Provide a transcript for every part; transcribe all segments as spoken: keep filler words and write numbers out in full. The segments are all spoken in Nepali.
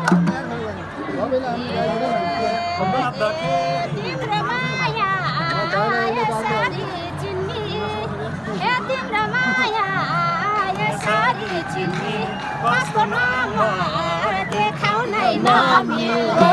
तिम्रो माया यसरी चिन्नी ए तिम्रो माया यसरी चिन्नी कसको नाममा देखाउनै नमिल्ने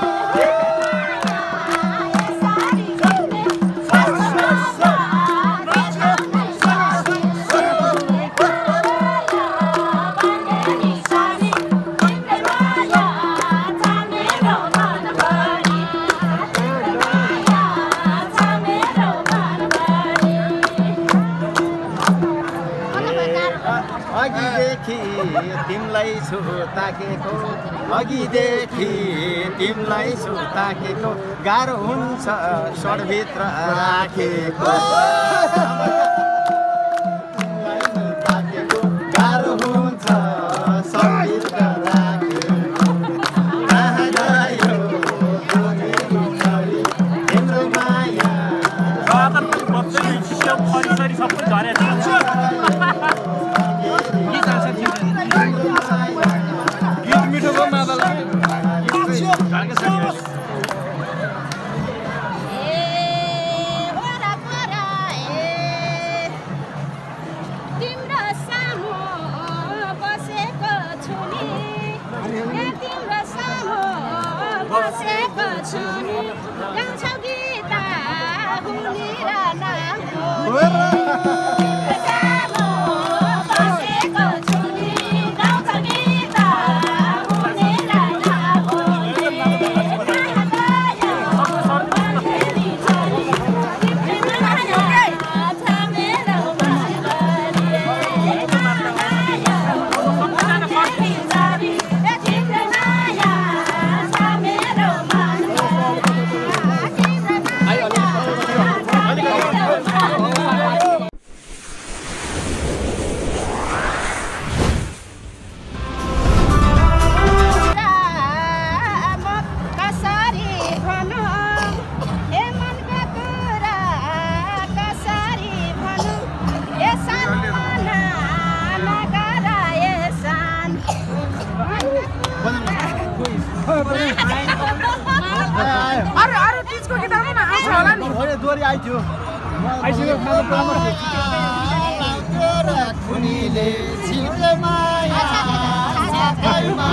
तिमलाई छु ताकेको अघिदेखि तिमलाई छु ताकेको गाह्रो हुन्छ सडभित्र राखेको गाह्रो हुन्छ सडभित्र राखेको कहाँ गयो तिम्रो माया बसेको छु नि गाउँछौ गीता हुनेर नामको अरु अरु टिचको किताबमा आउँछ होला नि ओरे दोरी आइथ्यो आइसक्यो मलाई परामर्श तेरा खुनीले छिल्के माया साथैमा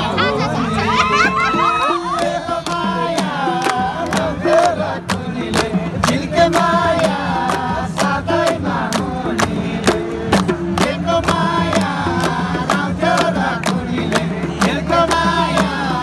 तेरा खुनीले छिल्के माया साथैमा देखो माया तेरा खुनीले छिल्के माया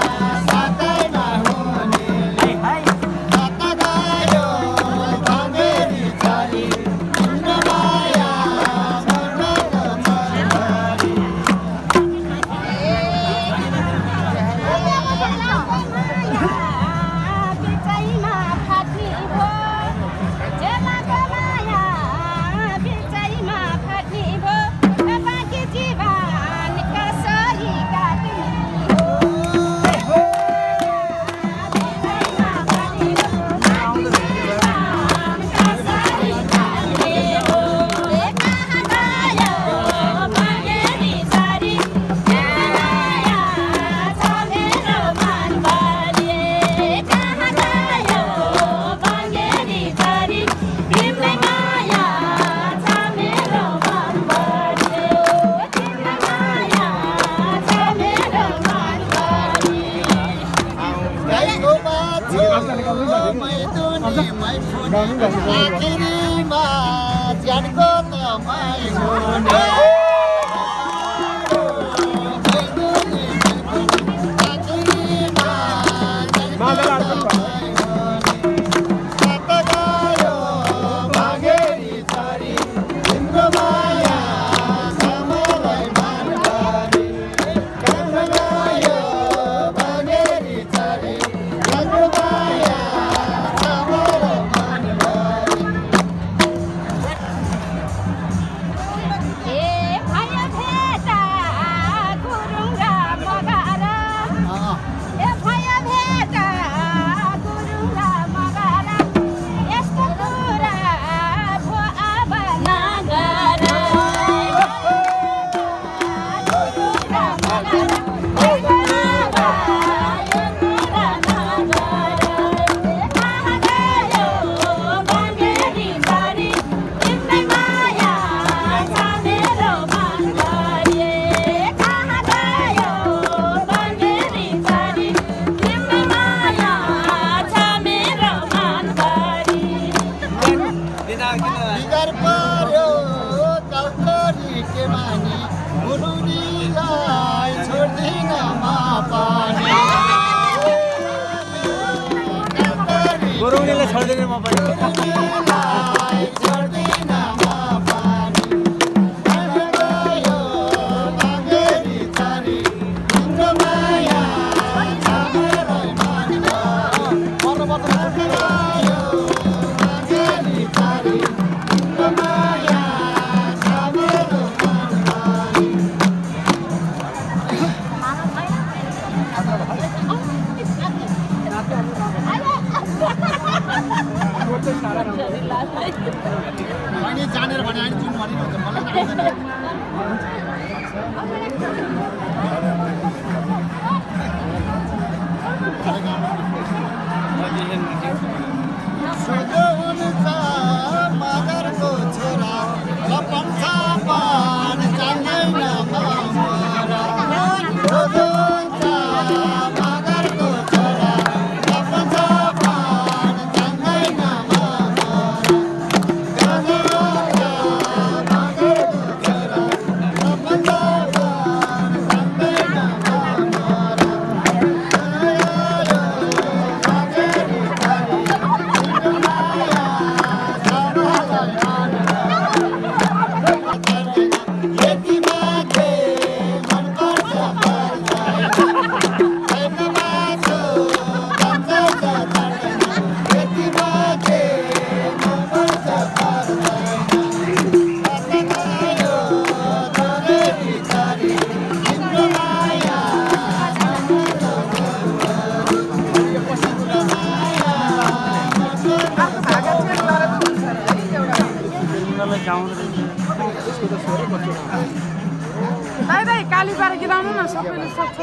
आखिरीमा ज्यानको तपाईँ हुने अनि जानेर भने अनि जुन भने हुन्छ मलाई मगरको छोरा लपन छापन जान्दैन मगरको छोरा लपन छापन जान्दैन दाइ दाइ काली पार गिराउनु न सबैले सक्छ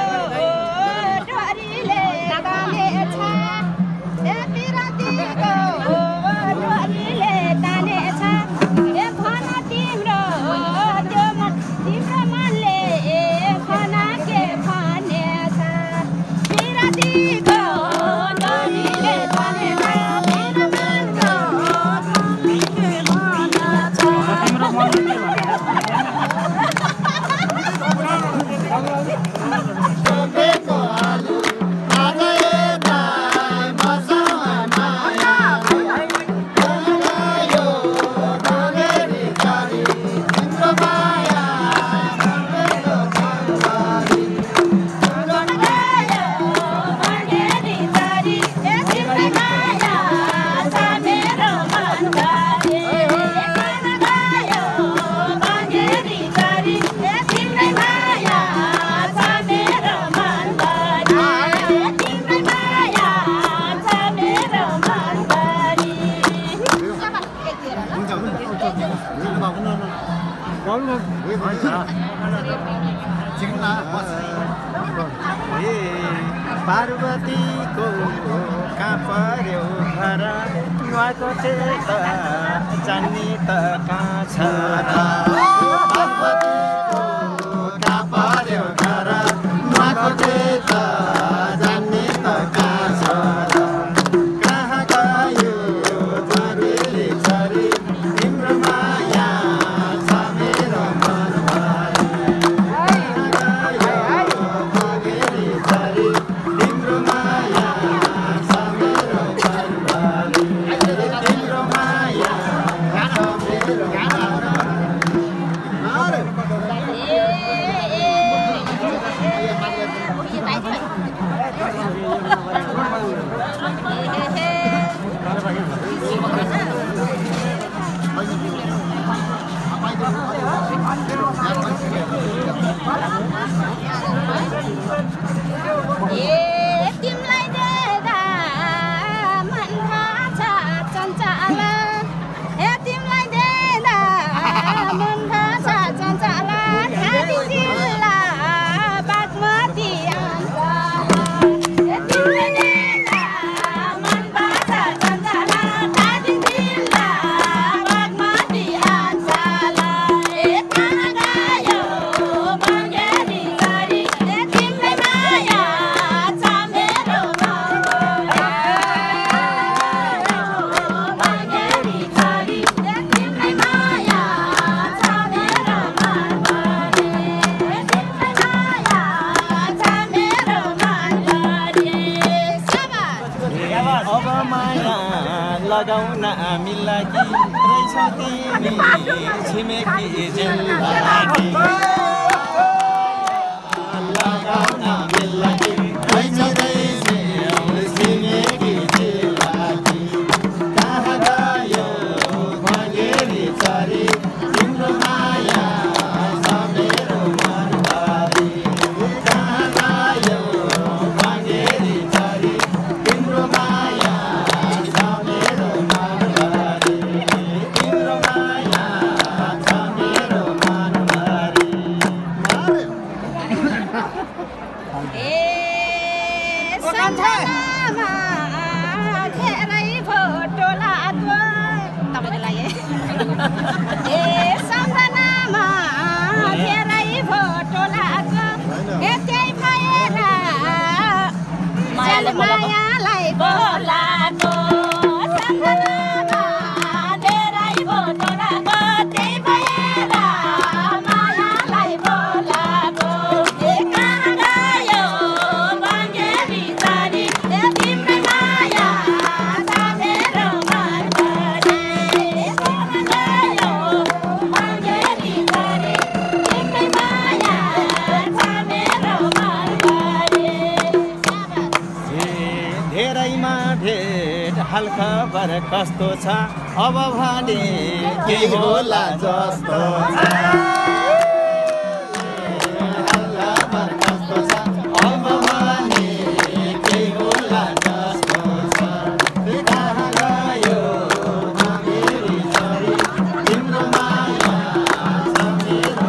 पार्वतीको कहाँ पर्यो घर नुहाएको त जान्ने त कहाँ छ पार्वतीको कहाँ पर्यो घर नुहाएको त जान्ने त कहाँ छ कहाँ गयो छोरीले छोरी तिम्रो माया छ मेरो मनभरि लगाउन मिल्ला कि रहेछौ तिमी छिमेकी जिल्लाकी लगाउन मिल्ला कि रहेछौ तिमी छिमेकी जिल्लाकी कहाँ गयो भगेरी छोरी तिम्रो माया छ मेरो मनभरि कहाँ गयो भगेरी छोरी तिम्रो माया छ मेरो मनभरि सम्झनामा धेरै फोटो लाग्यो तपाईलाई ए सम्झनामा धेरै फोटो लाग्यो ए त्यही भएर मायाले मायालाई बोलाको सम्झनामा धेरै फोटो लाग्यो त्यही भएर मायालाई बोलाको ए कहाँ गयो बङ्गेरी चरी ए तिम्रो माया छ मेरो मनभरि कहाँ गयो बङ्गेरी चरी तिम्रो माया छ मेरो मनभरि धेरैमा भेट हालखबर कस्तो छ अब भने केही होला जस्तो छ हालखबर कस्तो छ अब भने केही होला जस्तो छ कहाँ गयो बङ्गेरी चरी तिम्रो माया छ मेरो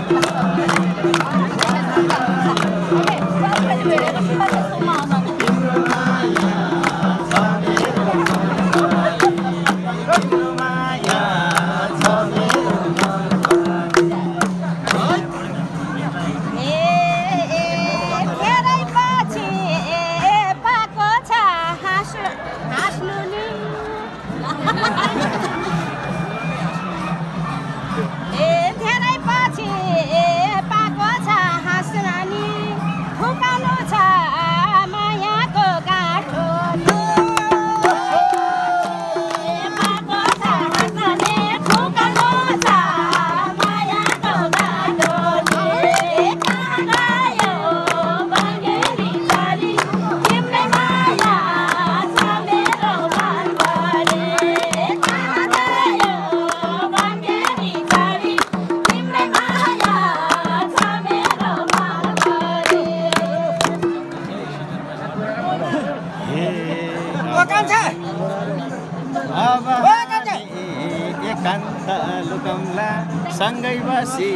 एकान्त लुकाउँला सँगै बसी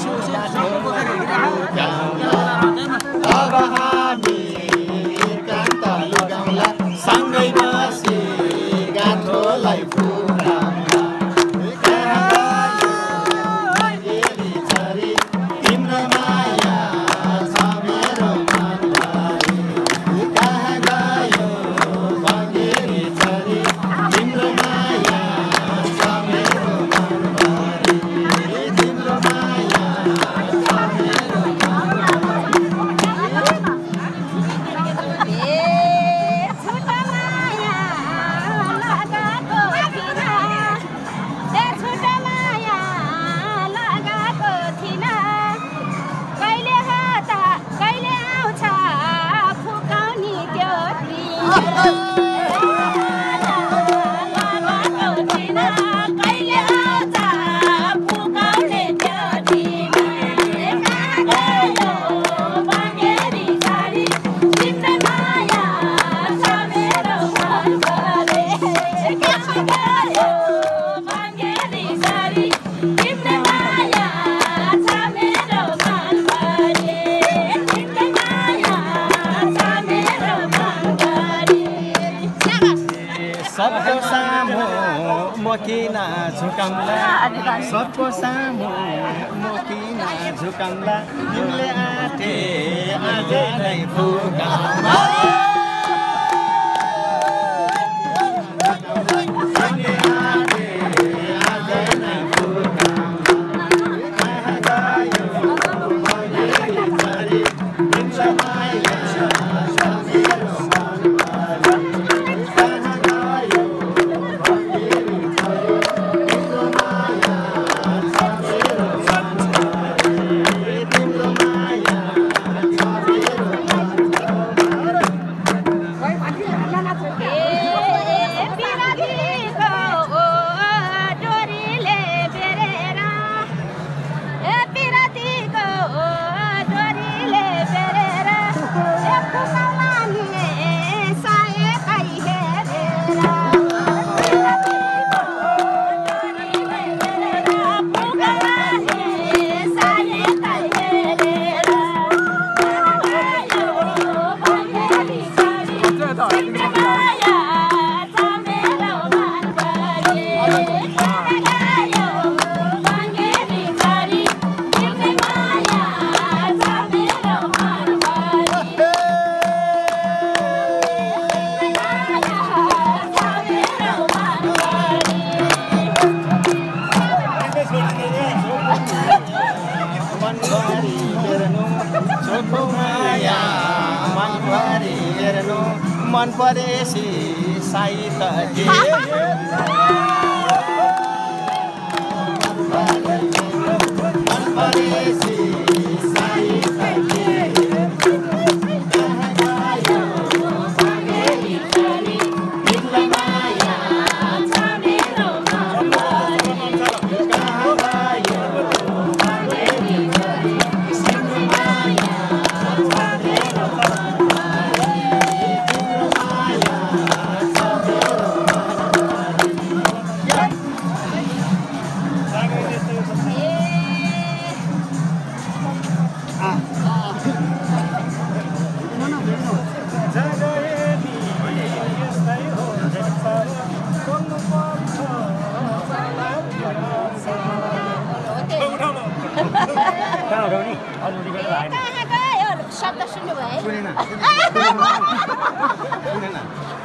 अब हामी एकान्त लुकाउँला सँगै बसी गाँठोलाई फुकाउँला कहाँ गयो बङ्गेरी चरी तिम्रो माया छ मेरो मनभरि कहाँ गयो बङ्गेरी चरी तिम्रो माया छ मेरो मनभरि तिम्रो माया छ मेरो सबको सामु म किन झुकाउँला सबको सामु म किन झुकाउँला तिमीले आँटे आज नै फुकाउँला पारी हेर्नु मन परेसी साई त के मन परेसी साई त के शब्द सुन्नुभयो सुनेन सुनेन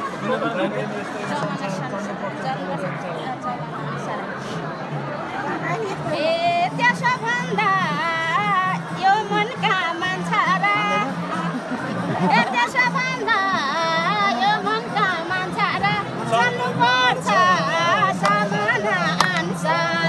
ए त्यसो भन्दा यो मनका मान्छे र ए त्यसो भन्दा यो मनका मान्छे र चल्नुपर्छ सामाना अनुसार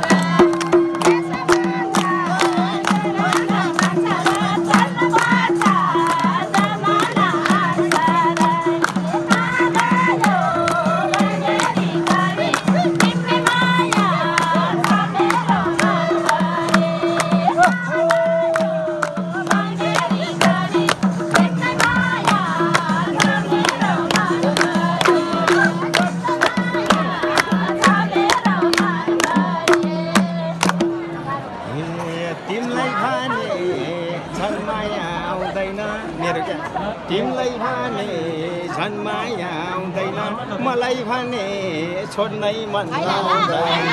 तिमलाई भने झन् माया आउँदैन मलाई भने छोड्नै मन लाग्दैन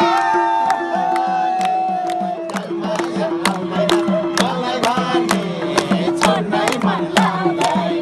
मलाई भने छोड्नै मन लाग्दैन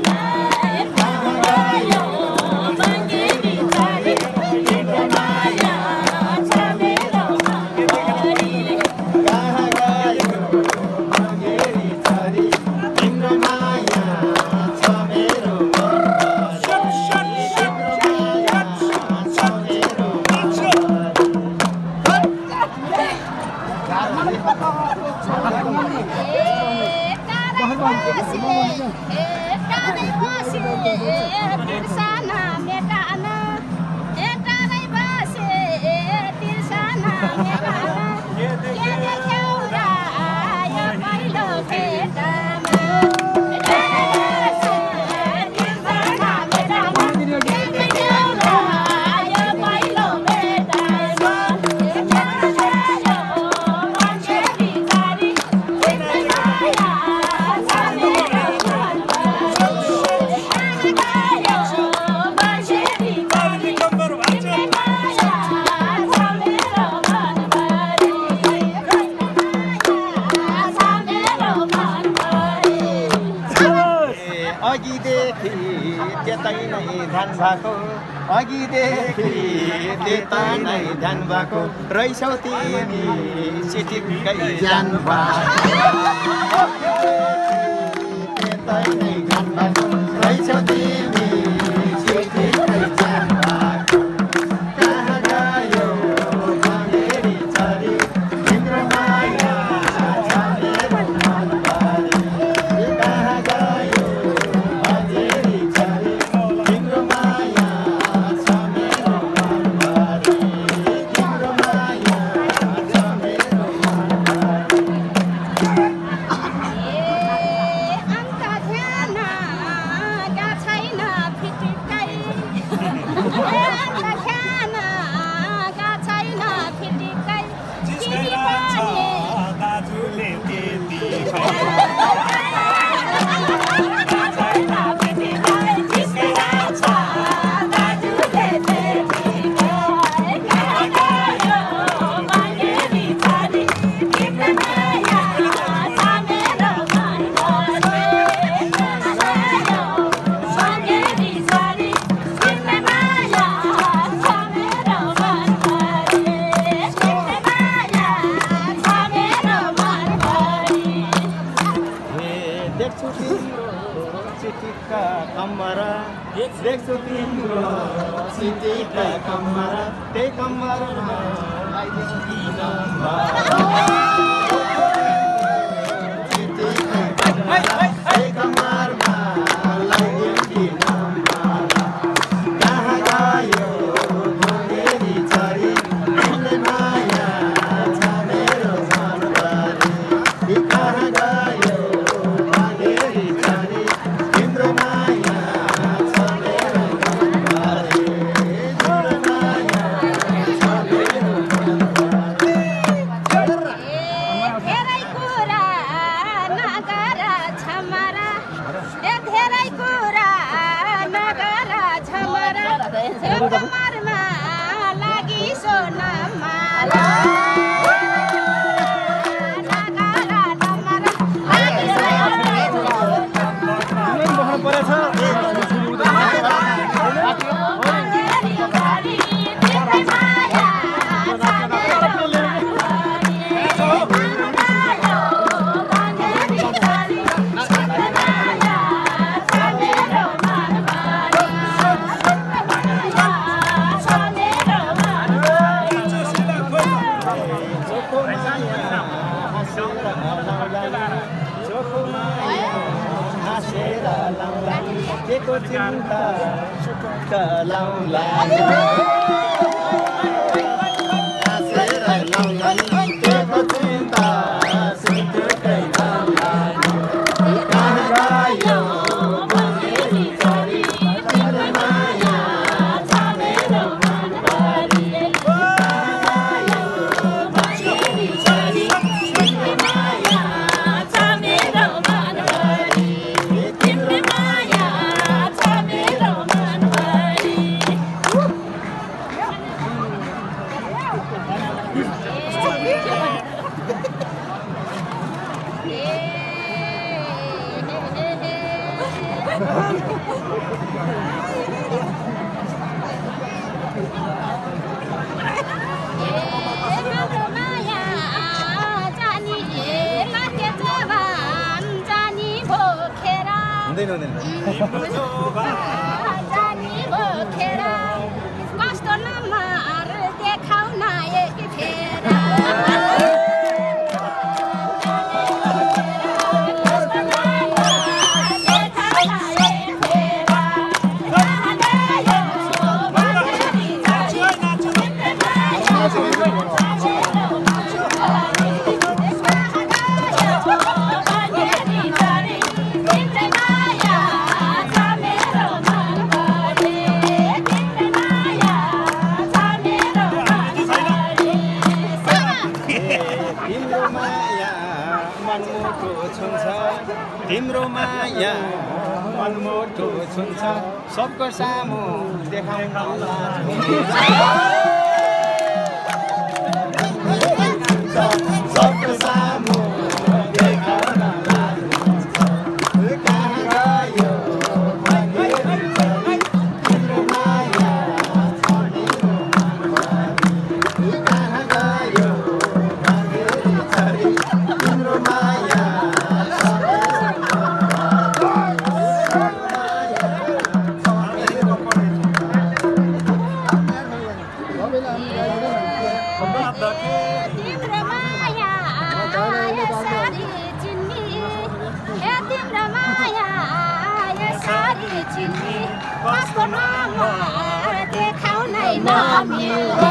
अघिदेखि त्यता नै ध्यान भएको रहेछौ तिमी चिटिक्कै जान भएको त्यतै नै ध्यान भएको रहेछौ तिमी चिटिक्कै जान भएको कहाँ गयो भनेरी छरी तिम्रो माया छ मेरो मनभरि कहाँ गयो भनेरी छरी तिम्रो माया ध्यान कम्मर देख्छु तिम्रो सिन्जीका कम्मर त्यही कम्मरमा लगाइदिन्छु ती नम्बर त्यही कम्मरमा लगाइदिन्छु ती नम्बर कहाँ गयो भोगेरी छोरी तिमीले माया छ मेरो मनभरि कहाँ गयो भोगेरी छोरी तिम्रो माया छ मेरो मनभरि तिम्रो माया छ मेरो मनभरि धेरै कुरा नगर छमरा ए धेरै कुरा नगर छमरा कमरमा लागि सोना माला को चिन्ता लाउला हाँसेर लाउला को चिन्ता सुटुकै लाउला कहाँ गयो भोगेरी छोरी तिम्रो माया छ मेरो मनभरि कहाँ गयो भोगेरी छोरी तिम्रो माया छ मेरो मनभरि तिम्रो माया जानी भोखेर कस्तो नम्बर देखाउन एक फेर तिम्रो माया मनमुटु छुन्छ सबको सामु देखाउन सबको सामु देखाउन कहाँ गयो भोगेरी छोरी तिम्रो माया छ मेरो मनभरि कहाँ गयो भोगेरी छोरी तिम्रो माया तिम्रो माया यसरी चिन्नी ए तिम्रो माया यसरी चिन्नी कसको नम्बर देखाउनै नमिल्ने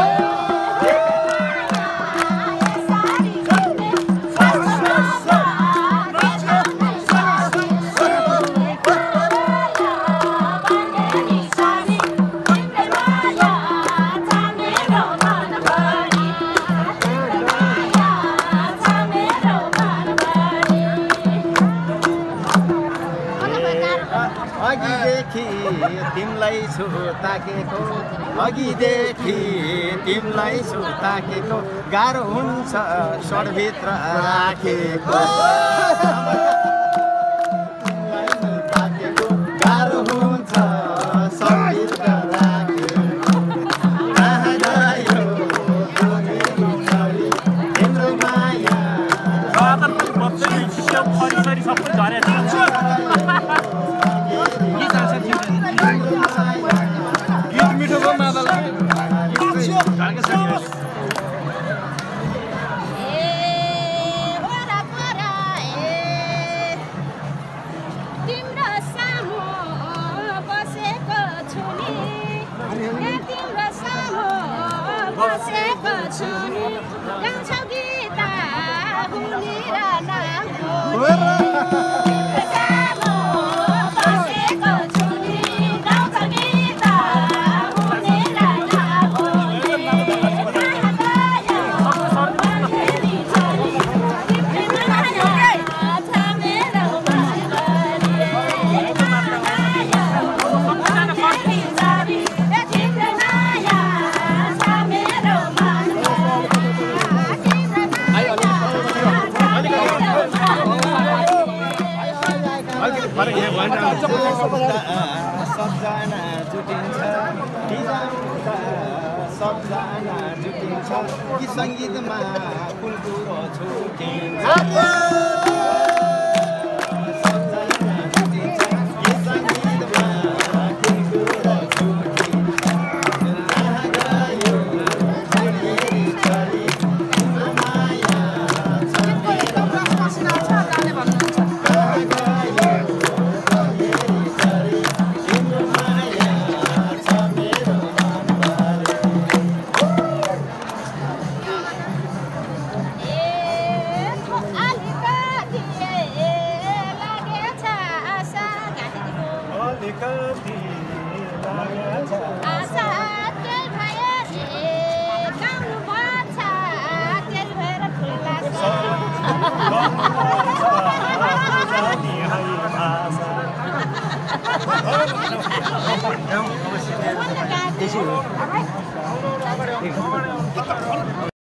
अघिदेखि तिमीलाई छु ताकेको अघिदेखि तिमीलाई छु ताकेको गाह्रो हुन्छ स्वरभित्र राखेको गाह्रो हुन्छ स्वरभित्र राखेको कहाँ गयो भोगेरी छोरी तिम्रो माया सबै झरेछ गीत मिठो भयो मातालाई बसेको छु नि गाउँछौ गीत हुनेर नाम सानो बसेको छु नि गाउँछौ गीत हुनेर नाम सबजना जुटिन्छ सबजना जुटिन्छ कि सङ्गीतमा कुन कुरो छुटिन्छ सबजना जुटिन्छ कि सङ्गीतमा कुन कुरो छुटिन्छ Terima kasih.